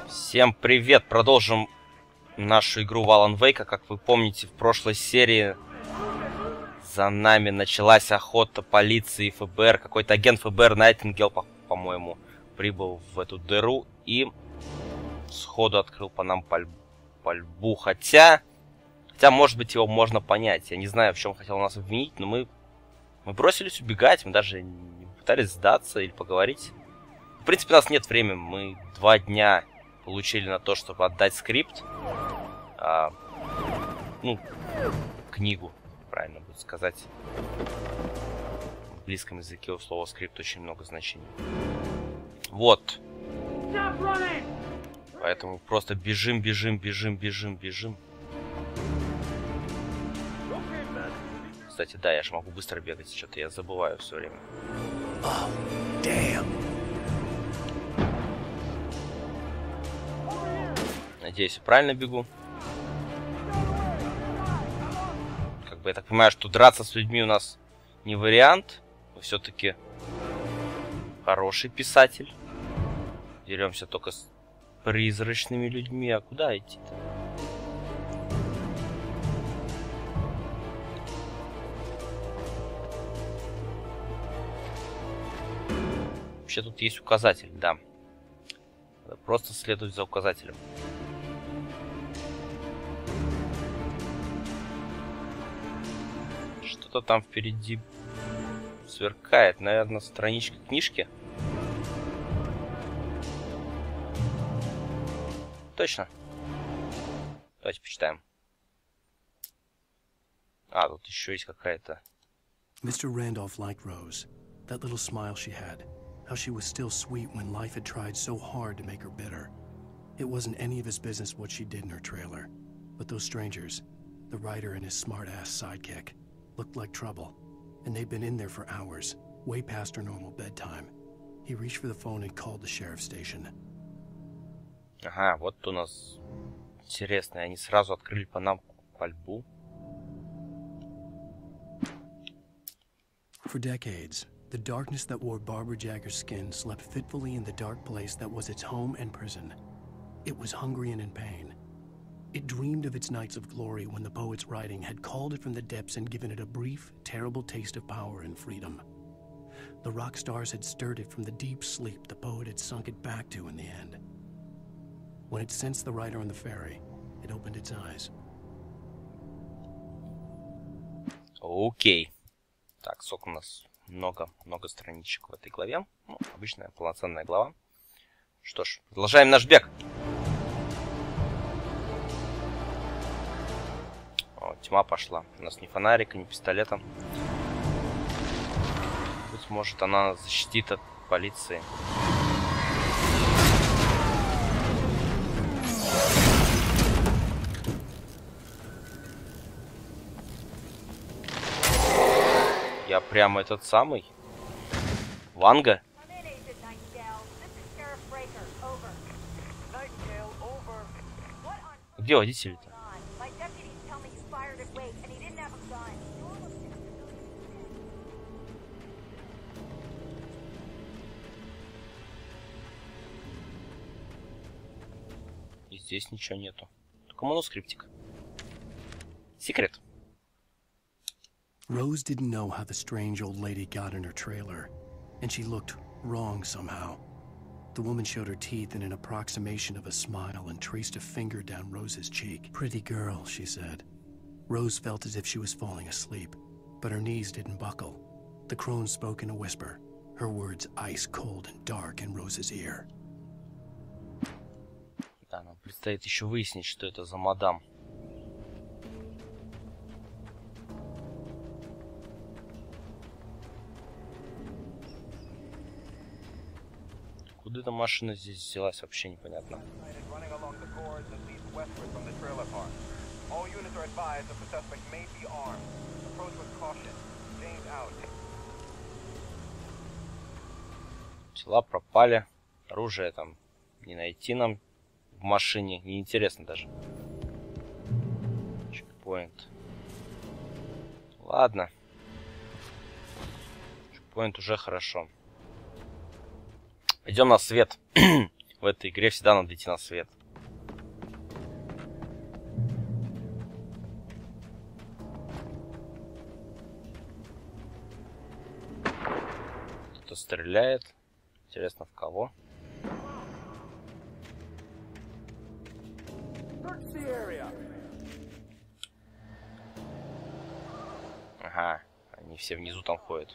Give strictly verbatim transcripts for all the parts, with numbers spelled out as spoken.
Всем привет! Продолжим нашу игру в Alan Wake. Как вы помните, в прошлой серии за нами началась охота полиции и ФБР. Какой-то агент ФБР Найтингейл, по-моему, прибыл в эту дыру и сходу открыл по нам паль... пальбу. Хотя, хотя, может быть, его можно понять. Я не знаю, в чем хотел нас обвинить, но мы, мы бросились убегать. Мы даже не пытались сдаться или поговорить. В принципе, у нас нет времени. Мы два дня получили на то, чтобы отдать скрипт. А, ну, книгу, правильно будет сказать. В английском языке у слова скрипт очень много значений. Вот. Поэтому просто бежим, бежим, бежим, бежим, бежим. Кстати, да, я же могу быстро бегать. Что-то я забываю все время. Oh, damn. Надеюсь, я правильно бегу. Как бы я так понимаю, что драться с людьми у нас не вариант. Мы все-таки хороший писатель. Деремся только с призрачными людьми. А куда идти-то? Вообще тут есть указатель, да. Надо просто следовать за указателем. Что-то там впереди сверкает. Наверное, страничка книжки. Точно. Давайте почитаем. А, тут еще есть какая-то. Mister Randolph liked Rose. That little smile she had. How she was still sweet when life had tried so hard to make her bitter. It wasn't any of his business what she did in her trailer. But those strangers, the writer and his smart-ass sidekick, looked like trouble. And they'd been in there for hours, way past her normal bedtime. He reached for the phone and called the sheriff's station. Ага, вот у нас интересно. Они сразу открыли по нам пальбу. For decades, the darkness that wore Barbara Jagger's skin slept fitfully in the dark place that was its home and prison. It was hungry and in pain. It dreamed of its nights of glory when the poet's writing had called it from the depths and given it a brief, terrible taste of power and freedom. The rock stars had stirred it from the deep sleep the poet had sunk it back to in the end. When it sensed the writer on the ferry, it opened its eyes. Окей. Так, сколько у нас? Много, много страничек в этой главе. Ну, обычная полноценная глава. Что ж, продолжаем наш бег. О, тьма пошла. У нас ни фонарика, ни пистолета. Быть может, она нас защитит от полиции. Я прямо этот самый Ванга. Где водитель-то? И здесь ничего нету. Только манускриптик. Секрет. Rose didn't know how the strange old lady got in her trailer, and she looked wrong somehow. The woman showed her teeth in an approximation of a smile and traced a finger down Rose's cheek. Pretty girl, she said. Rose felt as if she was falling asleep, but her knees didn't buckle. The crone spoke in a whisper, her words ice cold and dark in Rose's ear. Да, нам предстоит еще выяснить, что это за мадам. Куда эта машина здесь взялась, вообще непонятно. Тела пропали. Оружие там не найти нам в машине. Неинтересно даже. Чекпоинт. Ладно. Чекпоинт уже хорошо. Идем на свет. в этой игре всегда надо идти на свет. Кто-то стреляет. Интересно, в кого? Ага, они все внизу там ходят.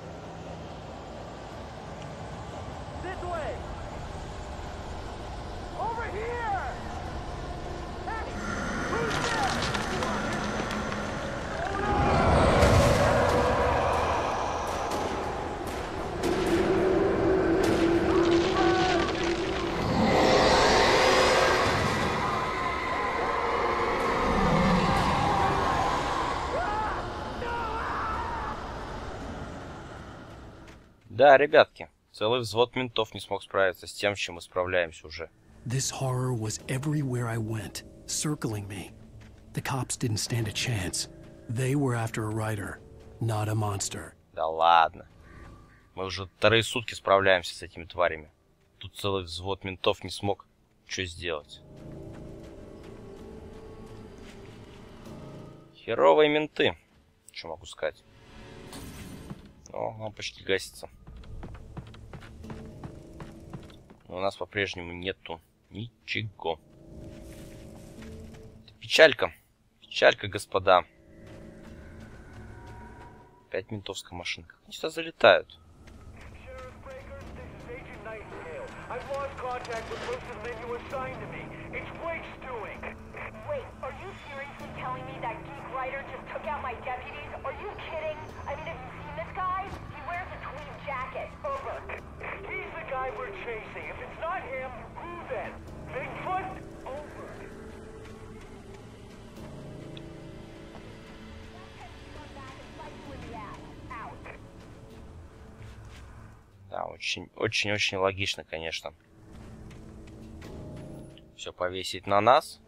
Да, ребятки, целый взвод ментов не смог справиться с тем, с чем мы справляемся уже. This horror was everywhere I went, circling me. The cops didn't stand a chance. They were after a writer, not a monster. Да ладно. Мы уже вторые сутки справляемся с этими тварями. Тут целый взвод ментов не смог что сделать. Херовые менты. Что могу сказать? О, лампочки гасятся. Но у нас по-прежнему нету ничего. Печалька. Печалька, господа. Опять ментовская машинка. Они сюда залетают. Да, очень, очень, очень логично, конечно. Все повесить на нас.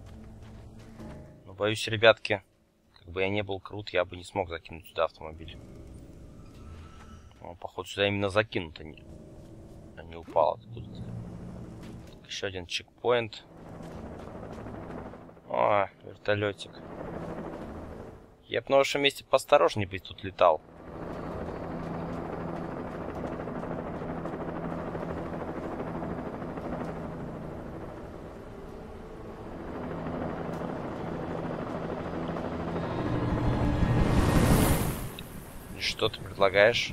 Но боюсь, ребятки, как бы я не был крут, я бы не смог закинуть сюда автомобиль. Он, походу, сюда именно закинут, а не, а не упал откуда-то. Еще один чекпоинт. О, вертолетик. Я бы на вашем месте поосторожнее бы тут летал. Что ты предлагаешь?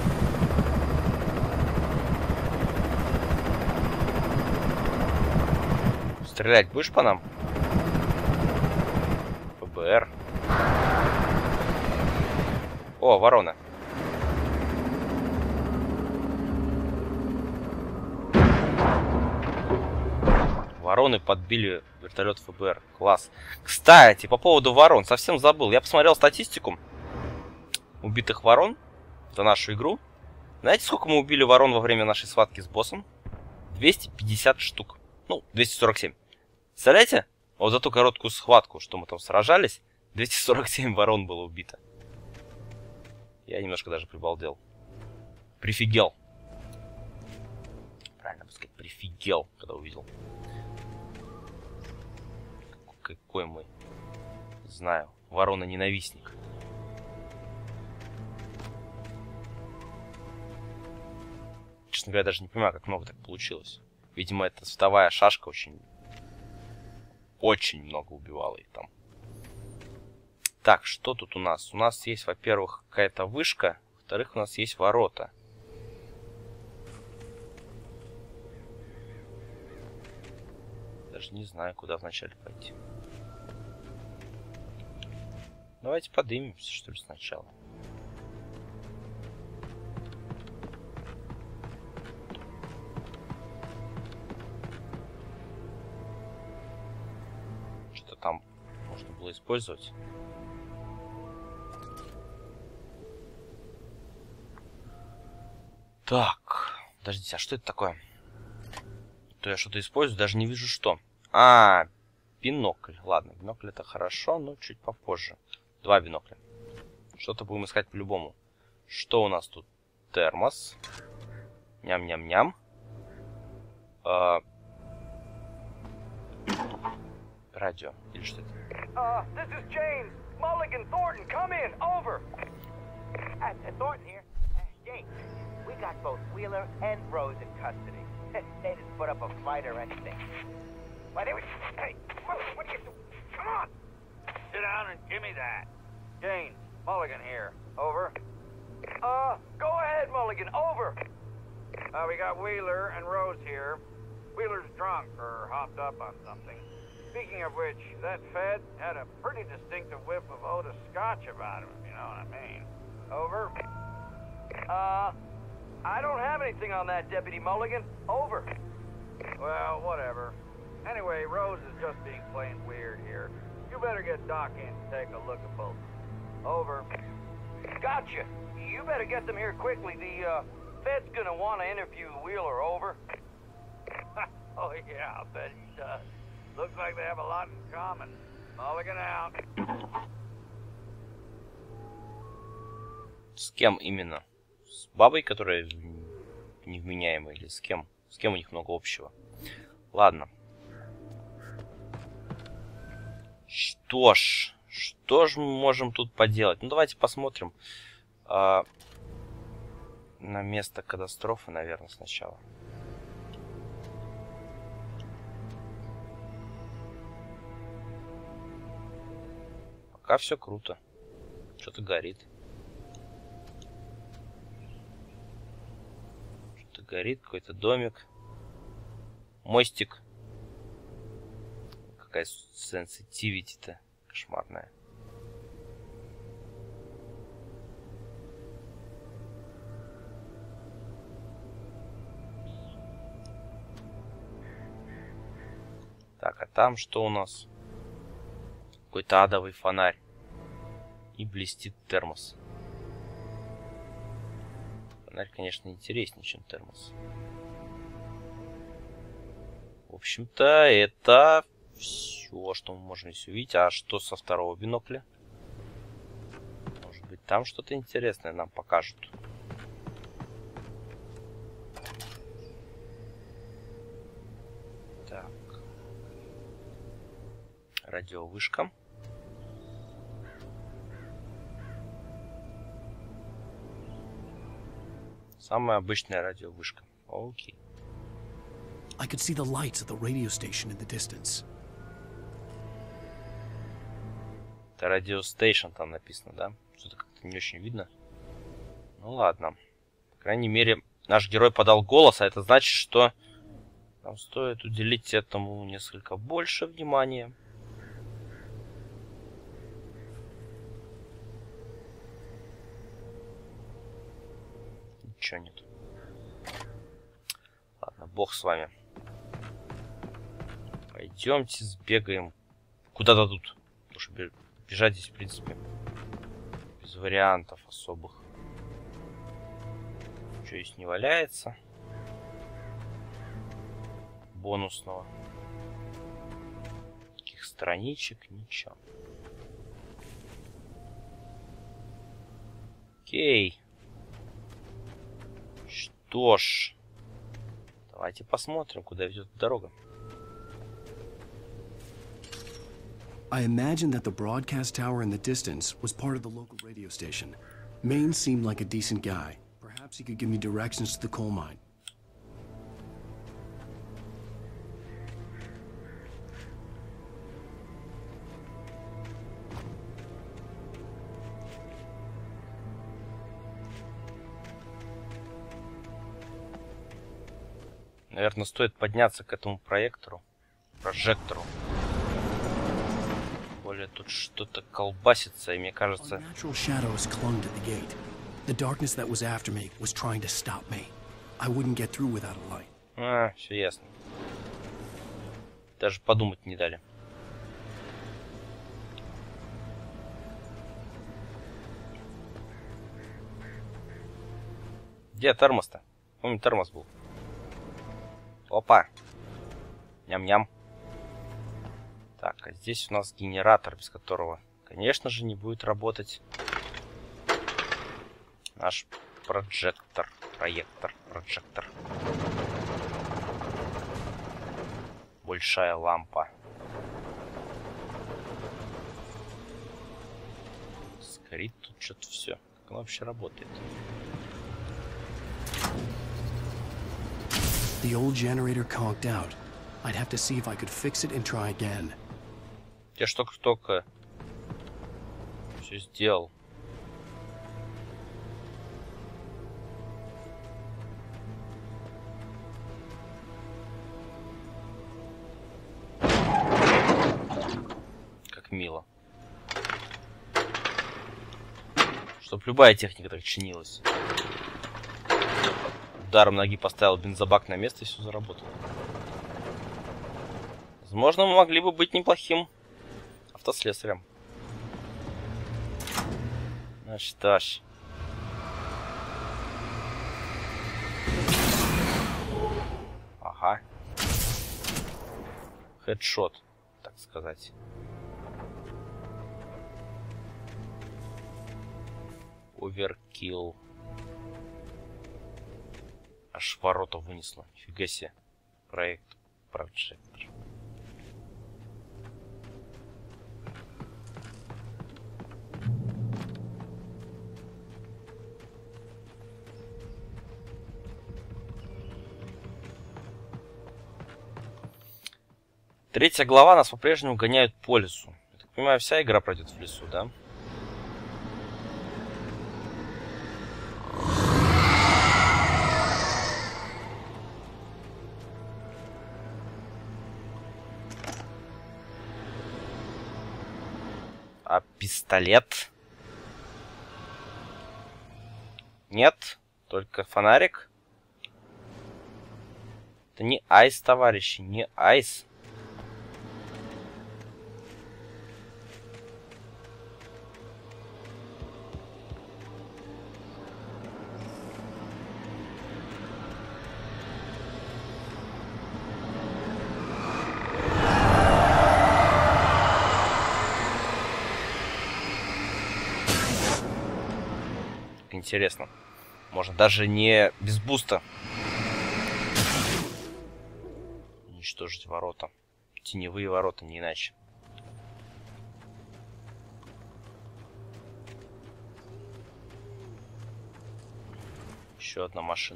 Стрелять будешь по нам? ФБР. О, ворона. Вороны подбили вертолет ФБР. Класс. Кстати, по поводу ворон. Совсем забыл. Я посмотрел статистику убитых ворон за нашу игру. Знаете, сколько мы убили ворон во время нашей схватки с боссом? двести пятьдесят штук. Ну, двести сорок семь. Представляете? Вот за ту короткую схватку, что мы там сражались, двести сорок семь ворон было убито. Я немножко даже прибалдел. Прифигел. Правильно бы сказать, прифигел, когда увидел. Какой мы, не знаю, ворона-ненавистник. Честно говоря, даже не понимаю, как много так получилось. Видимо, эта световая шашка очень... Очень много убивала их там. Так, что тут у нас? У нас есть, во-первых, какая-то вышка. Во-вторых, у нас есть ворота. Даже не знаю, куда вначале пойти. Давайте поднимемся, что ли, сначала. Что-то там можно было использовать. Так, подождите, а что это такое? То я что-то использую, даже не вижу что. А, бинокль. Ладно, бинокль это хорошо, но чуть попозже. Два бинокля. Что-то будем искать по-любому. Что у нас тут? Термос. Ням-ням-ням. А... Радио. Или что это? Uh, this is James. Mulligan, Thornton, come in. Over. Uh, uh, Thornton here. Uh, James, we got both Wheeler and Rose in custody. They didn't put up a fight or anything. Why, they were... Hey, what, what are you doing? Come on! Sit down and give me that. James, Mulligan here. Over. Uh, go ahead, Mulligan. Over. Uh, we got Wheeler and Rose here. Wheeler's drunk or hopped up on something. Speaking of which, that Fed had a pretty distinctive whiff of Otis Scotch about him, if you know what I mean. Over. Uh, I don't have anything on that, Deputy Mulligan. Over. Well, whatever. Anyway, Rose is just being plain weird here. You better get Doc in to take a look at both. Over. Gotcha. You better get them here quickly. The, uh, Fed's gonna want to interview Wheeler. Over. Oh, yeah, I'll bet he does. Looks like they have a lot in common. Mulligan out. С кем именно? С бабой, которая невменяемая, или с кем? С кем у них много общего? Ладно. Что ж, что ж мы можем тут поделать? Ну, давайте посмотрим а, на место катастрофы, наверное, сначала. Пока все круто. Что-то горит. Что-то горит, какой-то домик. Мостик. Какая сенситивити-то кошмарная. Так, а там что у нас? Какой-то адовый фонарь. И блестит термос. Фонарь, конечно, интереснее, чем термос. В общем-то, это все, что мы можем здесь увидеть. А что со второго бинокля? Может быть, там что-то интересное нам покажут. Так. Радиовышка. Самая обычная радиовышка. Окей. I could see the lights at the radio station in the distance. Это радиостейшн там написано, да? Что-то как-то не очень видно. Ну ладно. По крайней мере, наш герой подал голос, а это значит, что нам стоит уделить этому несколько больше внимания. Ничего нет. Ладно, бог с вами. Пойдемте сбегаем куда-то тут. Потому что бежать здесь, в принципе, без вариантов особых. Ничего здесь не валяется. Бонусного. Таких страничек, ничего. Окей. Что ж, давайте посмотрим, куда ведет дорога. I imagined that the broadcast tower in the distance was part of the local radio station. Maine seemed like a decent guy. Perhaps he could give me directions to the coal mine. Наверное, стоит подняться к этому проектору, прожектору. Более тут что-то колбасится, и мне кажется... Unnatural shadows clung to the gate. The darkness that was after me was trying to stop me. I wouldn't get through without a light. А, все ясно. Даже подумать не дали. Где термос-то? Помню, термос был. Опа. Ням-ням. Так, а здесь у нас генератор, без которого, конечно же, не будет работать наш прожектор. Проектор. Прожектор. Большая лампа. Горит тут что-то все. Как она вообще работает? The old generator conked out. I'd have to see if I could fix it and try again. Я ж только-только все сделал. Как мило. Чтоб любая техника так чинилась. Ударом ноги поставил бензобак на место и все заработало. Возможно, мы могли бы быть неплохим автослесарем. Значит, дальше. Ага. Хедшот, так сказать. Оверкилл. Аж ворота вынесло. Фига себе. Проект Projector. Третья глава, нас по-прежнему гоняют по лесу. Я так понимаю, вся игра пройдет в лесу, да? А пистолет? Нет, только фонарик. Это не айс, товарищи, не айс. Интересно. Можно даже не без буста уничтожить ворота. Теневые ворота, не иначе. Еще одна машина.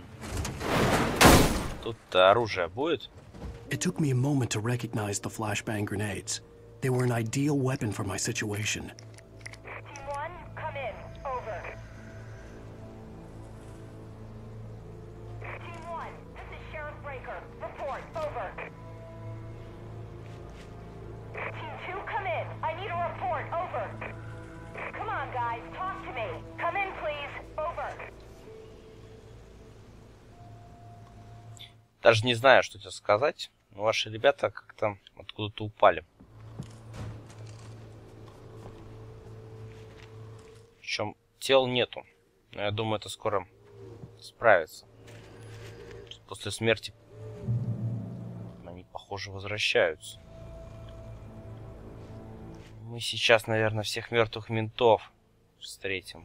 Тут-то оружие будет? It took me a moment to recognize the flashbang grenades. They were an ideal weapon for my situation. Team one, come in. Over. Team one, this is Sheriff Breaker. Report. Over. Team two, come in. I need a report. Over. Come on, guys. Talk to me. Come in, please. Over. Даже не знаю, что тебе сказать. Но ваши ребята как-то откуда-то упали. Причем тел нету. Но я думаю, это скоро справится. После смерти они, похоже, возвращаются. Мы сейчас, наверное, всех мертвых ментов встретим.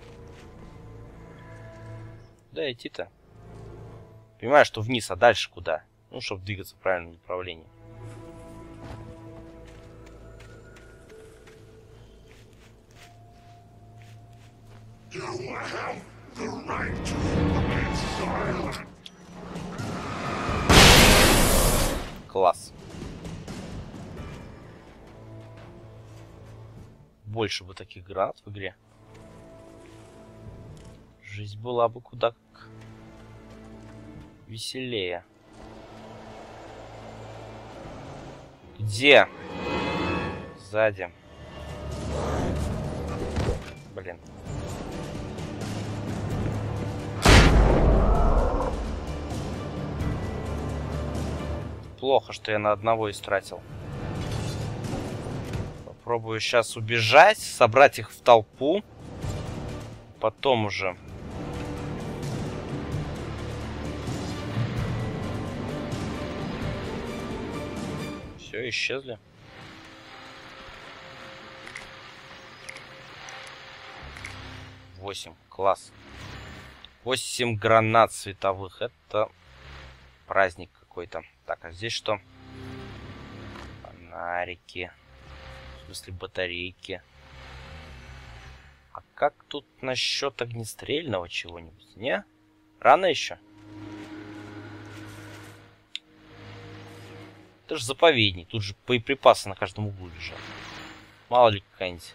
Куда идти-то? Понимаю, что вниз, а дальше куда? Ну, чтобы двигаться в правильном направлении. Класс. Больше бы таких гранат в игре. Жизнь была бы куда как веселее. Где? Сзади. Блин. Плохо, что я на одного истратил. Попробую сейчас убежать, собрать их в толпу. Потом уже. Все, исчезли. Восемь. Класс. Восемь гранат световых. Это праздник какой-то. Так, а здесь что? Фонарики. В смысле батарейки. А как тут насчет огнестрельного чего-нибудь? Не? Рано еще? Это же заповедник. Тут же боеприпасы на каждом углу лежат. Мало ли какая-нибудь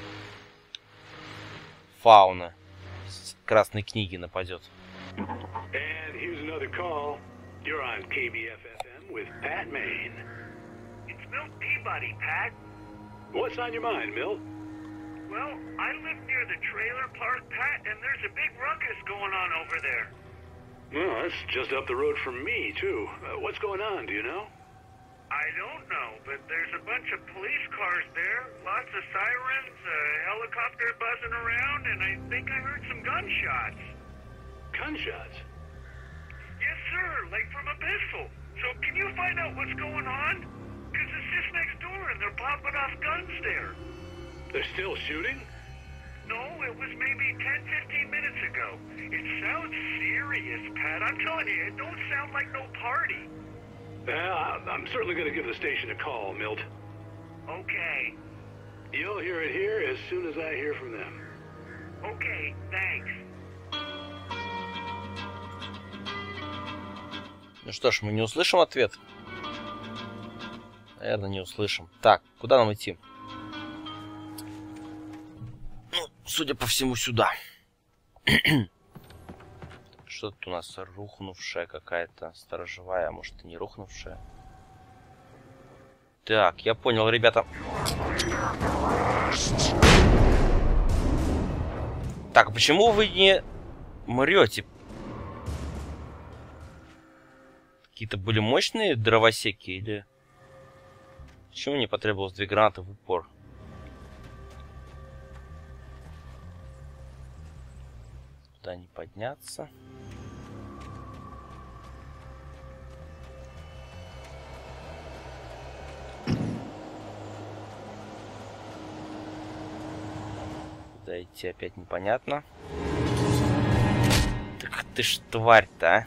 фауна с красной книги нападет. And here's another call. You're on K B F F M with Pat Maine. It's Milt Peabody, Pat. What's on your mind, Milt? Well, I live near the trailer park, Pat, and there's a big ruckus going on over there. Well, that's just up the road from me, too. Uh, what's going on, do you know? I don't know, but there's a bunch of police cars there, lots of sirens, a helicopter buzzing around, and I think I heard some gunshots. Gunshots? Yes, sir, like from a pistol. So can you find out what's going on? Because it's just next door and they're popping off guns there. They're still shooting? No, it was maybe ten, fifteen minutes ago. It sounds serious, Pat. I'm telling you, it don't sound like no party. Well, I'm certainly going to give the station a call, Milt. Okay. You'll hear it here as soon as I hear from them. Okay, thanks. Ну что ж, мы не услышим ответ? Наверное, не услышим. Так, куда нам идти? Ну, судя по всему, сюда. Что тут у нас? Рухнувшая какая-то сторожевая, а может и не рухнувшая. Так, я понял, ребята. Так, а почему вы не мрете? Какие-то были мощные дровосеки или... Почему мне потребовалось две гранаты в упор? Туда не подняться. Куда идти опять непонятно. Так ты ж тварь-то, а?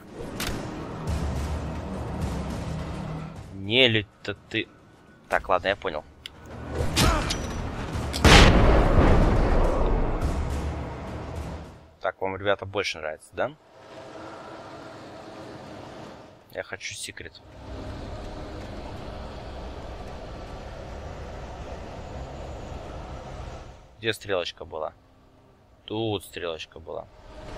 Нелюдь-то ты... Так, ладно, я понял. Так, вам, ребята, больше нравится, да? Я хочу секрет. Где стрелочка была? Тут стрелочка была.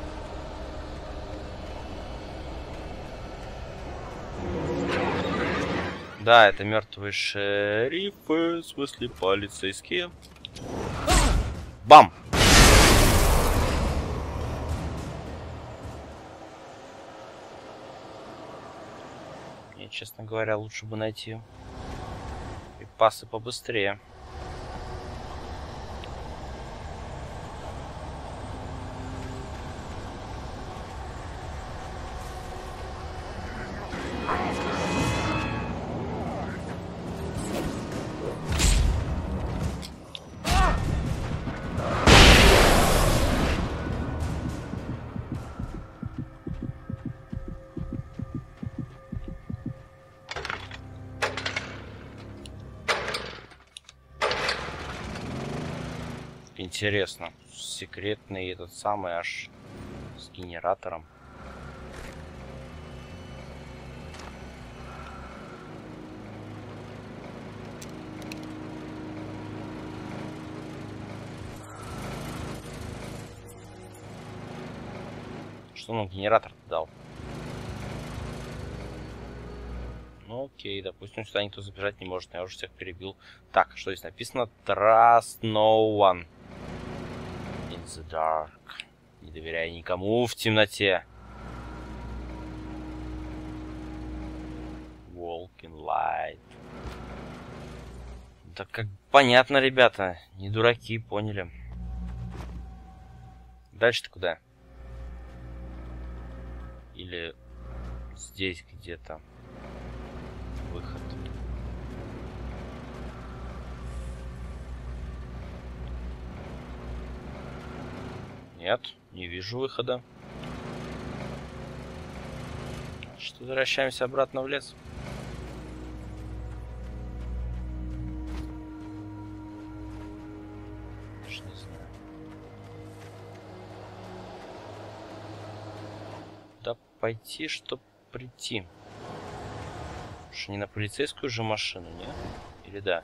Да, это мертвые шерифы, в смысле полицейские. Бам! Мне, честно говоря, лучше бы найти припасы побыстрее. Интересно, секретный этот самый аж с генератором. Что нам генератор дал? Ну окей, допустим, сюда никто забежать не может, я уже всех перебил. Так, что здесь написано? Trust no one. In the dark. Не доверяй никому в темноте. Walk in light. Да как понятно, ребята. Не дураки, поняли. Дальше-то куда? Или здесь где-то выход. Нет, не вижу выхода. Что, возвращаемся обратно в лес. пойти, чтобы прийти? Уж не на полицейскую же машину, нет? Или да?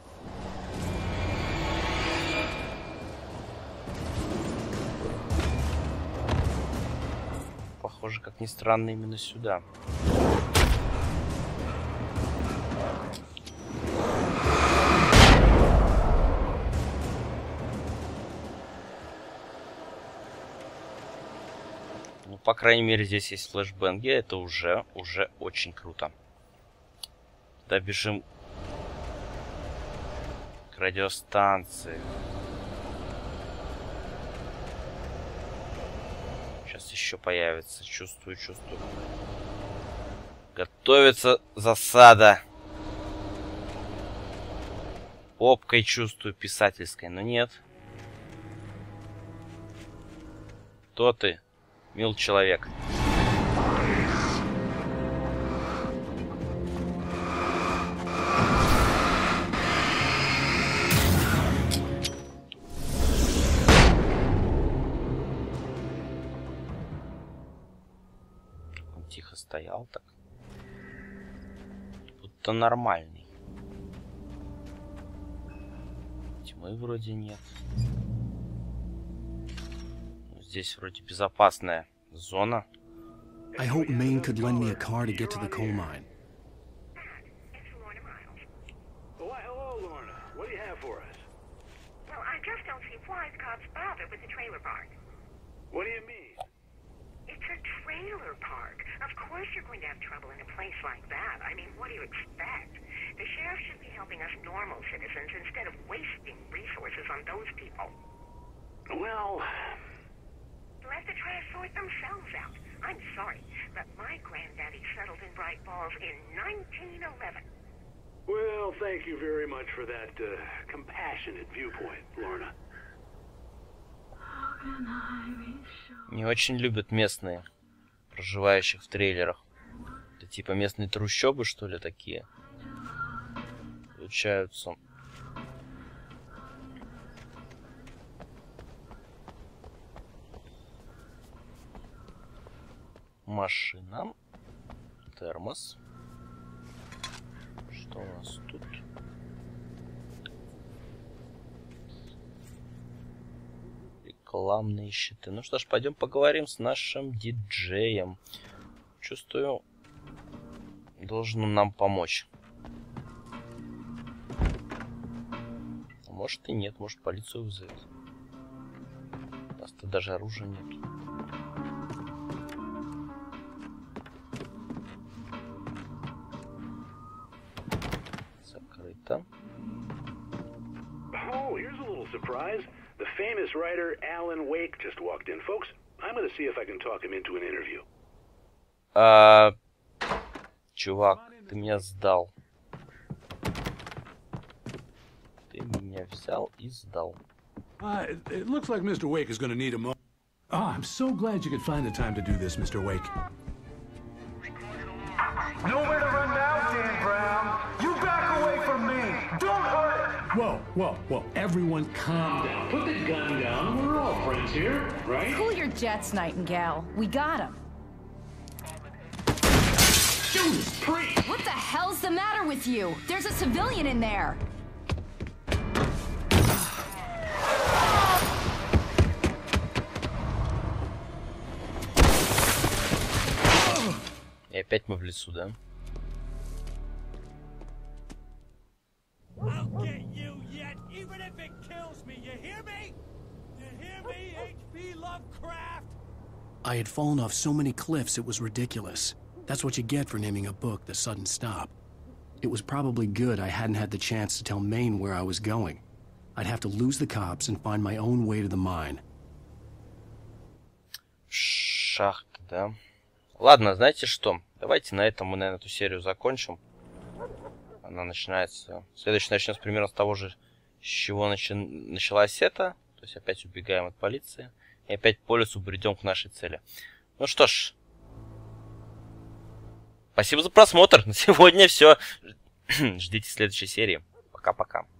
Похоже, как ни странно, именно сюда. Ну, по крайней мере, здесь есть флешбенги. Это уже, уже очень круто. Да, бежим к радиостанции. Сейчас еще появится. Чувствую, чувствую. Готовится засада. Попкой чувствую, писательской, но нет. Кто ты, мил человек? Он тихо стоял так. Будто нормальный. Тьмы вроде нет. Здесь вроде безопасная зона. I hope Maine could lend me a car to get to the coal mine. It's Lorna Miles. Why, hello, Lorna. What do you have for us? Well, I just don't see why the cops bother with the trailer park. What do you mean? It's a trailer park. Of course you're going to have trouble in a place like that. I mean, what do you expect? The sheriff should be helping us normal citizens instead of wasting resources on those people. Well... Let the trash sort themselves out. I'm sorry, but my granddaddy settled in Bright Falls in nineteen eleven. Well, thank you very much for that uh, compassionate viewpoint, Lorna. Не очень любят местные, проживающих в трейлерах. Это типа местные трущобы, что ли, такие? Получаются. Машина. Термос. Что у нас тут? Рекламные щиты. Ну что ж, пойдем поговорим с нашим диджеем. Чувствую, должен он нам помочь. А может и нет, может полицию вызовет. У нас-то даже оружия нет. Oh, here's a little surprise. The famous writer Alan Wake just walked in. Folks, I'm going to see if I can talk him into an interview. А, чувак, ты меня сдал. Ты меня взял и сдал. Uh, it, it looks like Mister Wake is going to need a mo- Oh, I'm so glad you could find the time to do this, Mister Wake. Nowhere to run now, Dan Brown. You back away from me. Don't hurt. Whoa, whoa, whoa. Everyone calm down. Put the gun down. We're all friends here, right? Cool your jets, Nightingale. We got him. Judas Priest! What the hell's the matter with you? There's a civilian in there. И опять мы в лесу, да? I had fallen off so many cliffs it was ridiculous. That's what you get for naming a book The Sudden Stop. It was probably good I hadn't had the chance to tell Maine where I was going. I'd have to lose the cops and find my own way to the mine. Шахта, да? Ладно, знаете что? Давайте на этом мы, наверное, эту серию закончим. Она начинается... Следующая начнется примерно с того же, с чего начи... началась эта. То есть опять убегаем от полиции. И опять по лесу бредем к нашей цели. Ну что ж. Спасибо за просмотр. На сегодня все. Ждите следующей серии. Пока-пока.